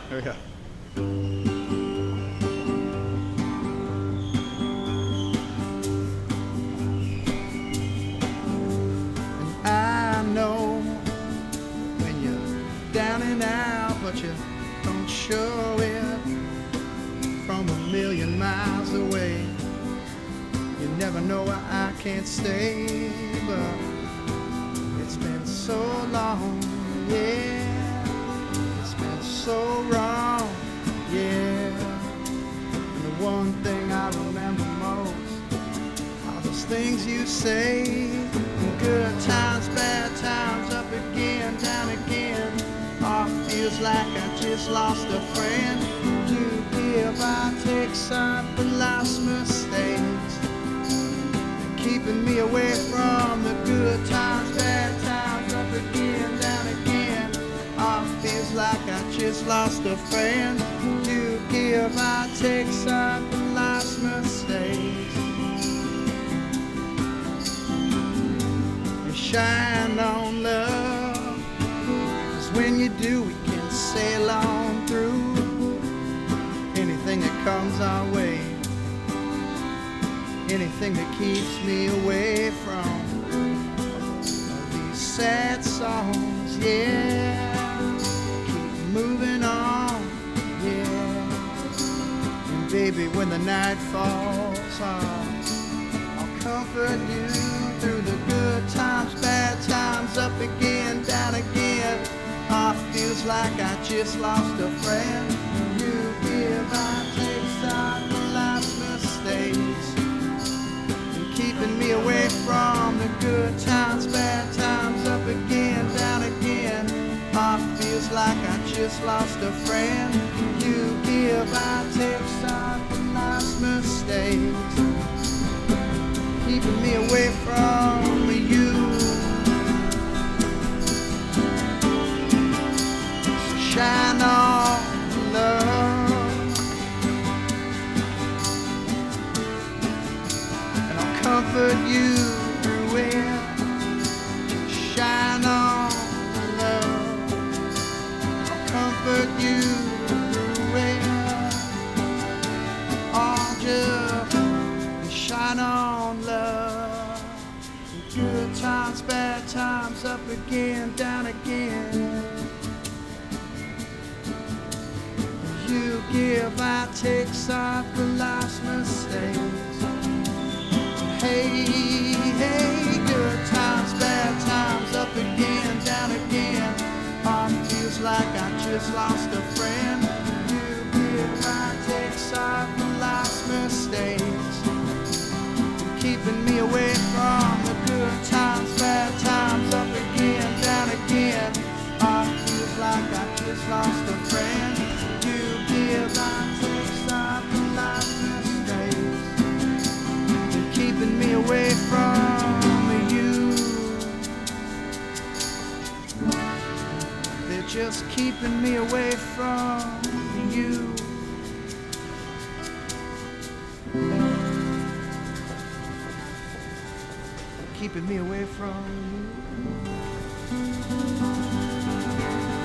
Here we go. And I know when you're down and out, but you don't show it from a million miles away. You never know where I can't stay, but it's been so long, yeah. It's been so wrong, yeah. And the one thing I remember most are those things you say. Good times, bad times, up again, down again. Oh, feels like I just lost a friend. You give, I take some for life's mistakes, keeping me away from the good times, bad times, up again, down again. Oh, feels like I just lost a friend. You give, I take some for life's mistakes. You shine on love, 'cause when you do, we can sail on through anything that comes our way. Anything that keeps me away from these sad songs, yeah. Keep moving on, yeah. And baby, when the night falls, I'll comfort you through the good times, bad times, up again, down again. Oh, feels like I just lost a friend. You give, I take side for life's mistakes, keeping me away from the good times, bad times, up again, down again. Oh, feels like I just lost a friend. You give, I take side for life's mistakes, keeping me away from you. So shine on, love, comfort you through it. Shine on, love. I'll comfort you through it. Oh, just shine on, love. Good times, bad times, up again, down again. You give, I take side for life's mistakes. Hey, hey, good times, bad times, up again, down again. Oh, feels like I just lost a friend. You give, I take side for life's mistakes, keeping me away from the good times, bad times, up again, down again. Oh, feels like I just lost a friend. You give, I take side for life's mistakes, keeping me away from you. They're just keeping me away from you. Keeping me away from you.